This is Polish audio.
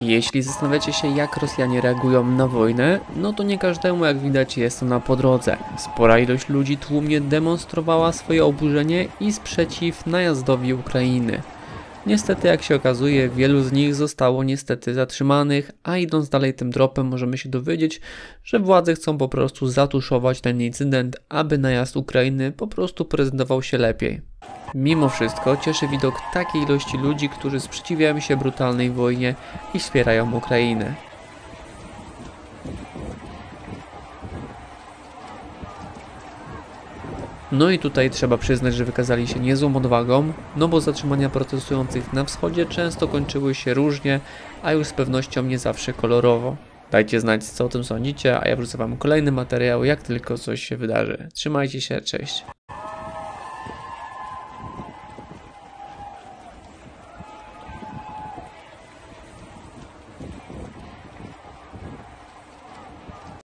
Jeśli zastanawiacie się, jak Rosjanie reagują na wojnę, no to nie każdemu, jak widać, jest to na po drodze. Spora ilość ludzi tłumnie demonstrowała swoje oburzenie i sprzeciw najazdowi Ukrainy. Niestety, jak się okazuje, wielu z nich zostało niestety zatrzymanych, a idąc dalej tym tropem możemy się dowiedzieć, że władze chcą po prostu zatuszować ten incydent, aby najazd Ukrainy po prostu prezentował się lepiej. Mimo wszystko cieszy widok takiej ilości ludzi, którzy sprzeciwiają się brutalnej wojnie i wspierają Ukrainę. No i tutaj trzeba przyznać, że wykazali się niezłą odwagą, no bo zatrzymania protestujących na wschodzie często kończyły się różnie, a już z pewnością nie zawsze kolorowo. Dajcie znać, co o tym sądzicie, a ja wrzucę wam kolejny materiał, jak tylko coś się wydarzy. Trzymajcie się, cześć.